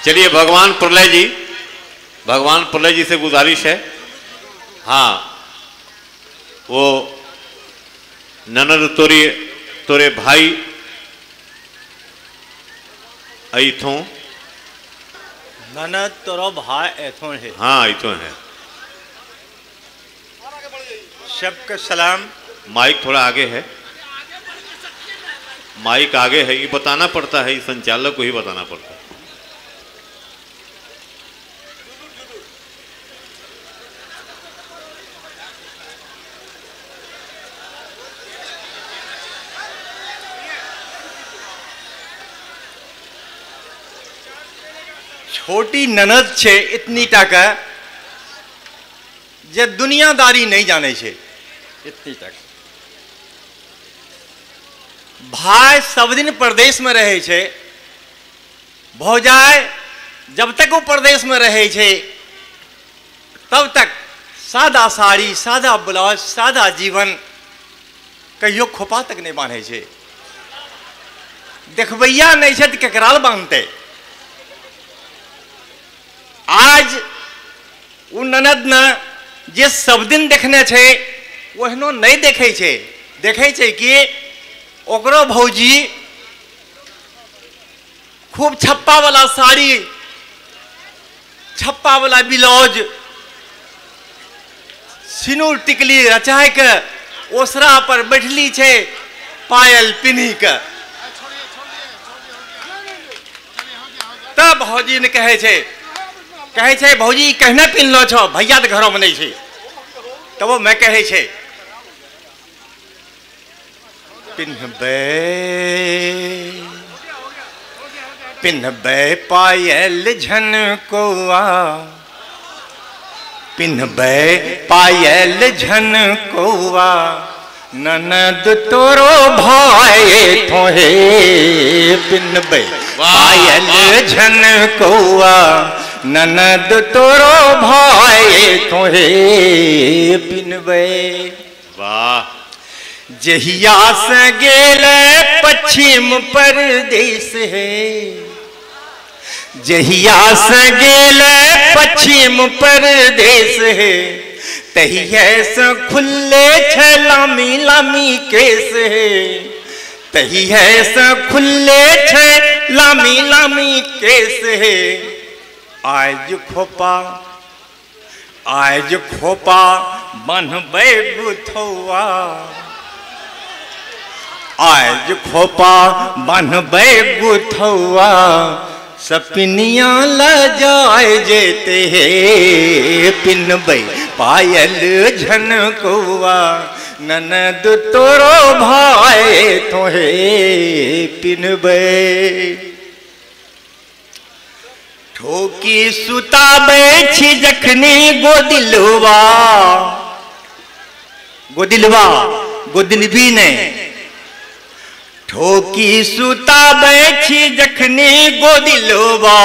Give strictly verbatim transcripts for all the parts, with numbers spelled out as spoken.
चलिए भगवान प्रलय जी, भगवान प्रलय जी से गुजारिश है, हाँ वो ननद तोरे तोरे भाई ऐथों, ननद तोरो भाई ऐथों है, हाँ ऐथों है। सबका सलाम। माइक थोड़ा आगे है, माइक आगे है, ये बताना पड़ता है, ये संचालक को ही बताना पड़ता है। छोटी ननद छे इतनी टाका जे दुनियादारी नहीं जाने छे, इतनी तक। भाई सब दिन प्रदेश में रहे छे, भौजाई जब तक वो प्रदेश में रहे छे तब तक सादा साड़ी, सादा ब्लाउज, सादा जीवन, कहियो खोपा तक नहीं बांधे छे। देखबैया नहीं छे तो केकराल बांधते। आज वो ननद न जे सब दिन देखने छे ओहनो नहीं देखे छे, देखे छे कि ओकरो भौजी खूब छप्पा वाला साड़ी, छप्पा वाला ब्लाउज, सिनूर टिकली रचाय के ओसरा पर बैठली छे, पायल पिन्ही के। तब भौजी ने कहे छे कहे छे भौजी कहने पिन लो छो, भैया तो घरों में नहीं छे। तब वो मैं कहे छे पिन्हबे पिन्हबे पायल झनकोआ, पिन्हबे पायल झनकोआ, ननद तोरो भाई थोहे, पिन्हबे पायल झनकोआ, ननद तोरो भाई तोहे, पिन्हबे। वाह। जहिया से गेले पश्चिम परदेश है, जहिया से गेले पश्चिम परदेश है, तहिया से खुले छे लामी लामी केस है, तहिया से खुले छे लामी लामी केस है। आज खोपा आज खोपा बन्हबे गुथौआ, आज खोपा बन्हबे गुथौआ, सपनिया ल जाए जेते हे, पिन्हबे पायल झनकोआ, ननद तोरो भाई तोहे, पिन्हबे। ठोकी सुताबे छी जखनी गोदिलवा, गोदिलवा गोदिलवी ने, ठोकी सुताबे छी जखनी गोदिलवा,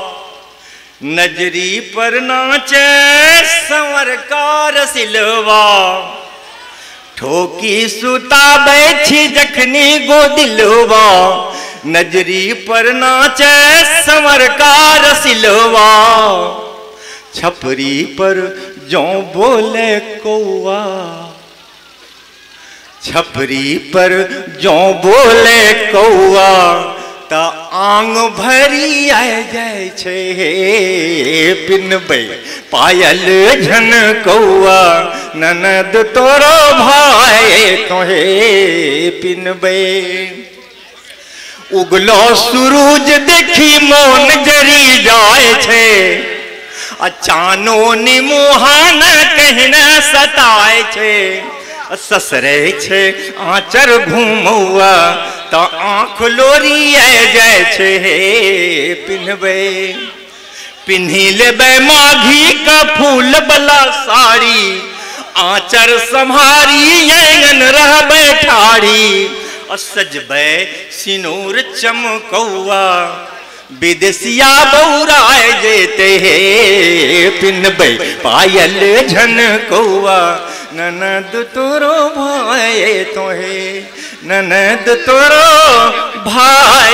नजरी पर नाचे संवर का रसिलवा, ठोकी सुताबे छी जखनी गोदिलवा, नजरी पर नाचे संवर का रसिलवा, छपरी पर जो बोले कौआ, छपरी पर जो बोले कौआ, ता आंग भरी आ जाए छे, पिन्हबे पायल झनकोआ, ननद तोरो भाई तोहे, पिन्हबे। उगलो सूरज देखी मोन जरी जाए छे, अचानो निमुहान कहना सताए छे, ससरे छे आचर घूमौआ, तो आँख लोरी जाए छे, पिन्हबे। पिन्ही लेबे माघी का फूल बला साड़ी, आचर संभारी आंगन रहबे ठाड़ी, सजबे सिनूर चमकौआ, विदेशिया बौराए जेते हे, पिन्हबे पायल झनकोआ, ननद तोरो भाई तोहे, ननद तोरो भाई